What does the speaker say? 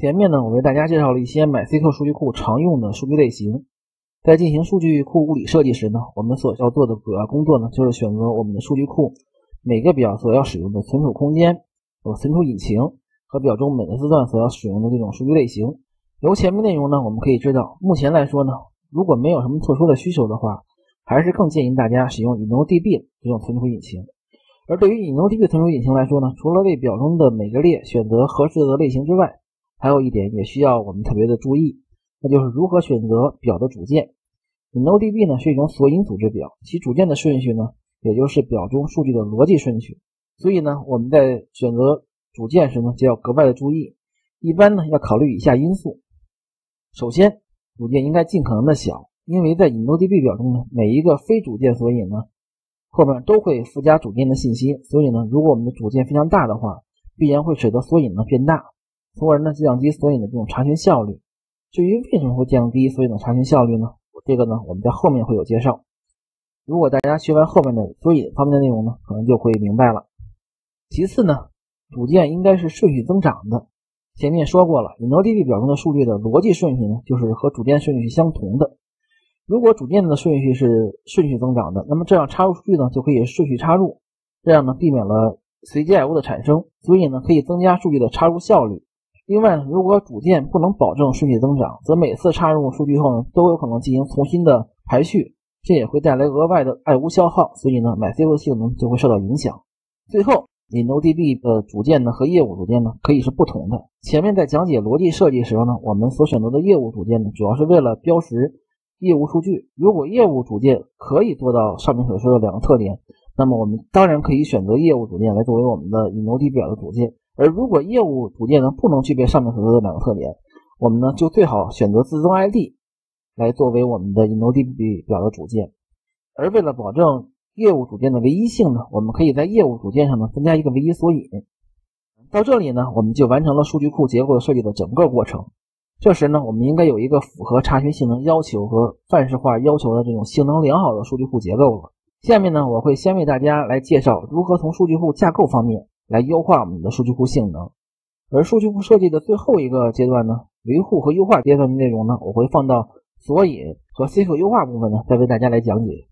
前面呢，我为大家介绍了一些 MySQL 数据库常用的数据类型。在进行数据库物理设计时呢，我们所要做的主要工作呢，就是选择我们的数据库每个表所要使用的存储空间、存储引擎和表中每个字段所要使用的这种数据类型。由前面内容呢，我们可以知道，目前来说呢，如果没有什么特殊的需求的话，还是更建议大家使用 InnoDB 这种存储引擎。而对于 InnoDB 存储引擎来说呢，除了为表中的每个列选择合适的类型之外，还有一点也需要我们特别的注意，那就是如何选择表的组件。InnoDB 呢是一种索引组织表，其组件的顺序呢，也就是表中数据的逻辑顺序。所以呢，我们在选择组件时呢，就要格外的注意。一般呢，要考虑以下因素。首先，组件应该尽可能的小，因为在 InnoDB 表中呢，每一个非组件索引呢，后面都会附加组件的信息，所以呢，如果我们的组件非常大的话，必然会使得索引呢变大，从而呢降低索引的这种查询效率。至于为什么会降低索引的查询效率呢？这个呢我们在后面会有介绍。如果大家学完后面的索引方面的内容呢，可能就会明白了。其次呢，组件应该是顺序增长的。前面说过了， InnoDB 表中的数据的逻辑顺序呢，就是和组件顺序相同的。如果组件的顺序是顺序增长的，那么这样插入数据呢就可以顺序插入，这样呢避免了随机 IO 的产生，所以呢可以增加数据的插入效率。另外呢，如果组件不能保证顺序增长，则每次插入数据后呢都有可能进行重新的排序，这也会带来额外的 IO 消耗，所以呢 MySQL 性能就会受到影响。最后 InnoDB 的组件呢和业务组件呢可以是不同的。前面在讲解逻辑设计时候呢，我们所选择的业务组件呢主要是为了标识业务数据。如果业务组件可以做到上面所说的两个特点，那么我们当然可以选择业务组件来作为我们的 InnoDB 表的组件。而如果业务组件呢不能具备上面所说的两个特点，我们呢就最好选择自增 ID 来作为我们的 InnoDB 表的组件。而为了保证业务组件的唯一性呢，我们可以在业务组件上呢增加一个唯一索引。到这里呢，我们就完成了数据库结构的设计的整个过程。这时呢，我们应该有一个符合查询性能要求和范式化要求的这种性能良好的数据库结构了。下面呢，我会先为大家来介绍如何从数据库架构方面来优化我们的数据库性能。而数据库设计的最后一个阶段呢，维护和优化阶段的内容呢，我会放到索引和 SQL 优化部分呢，再为大家来讲解。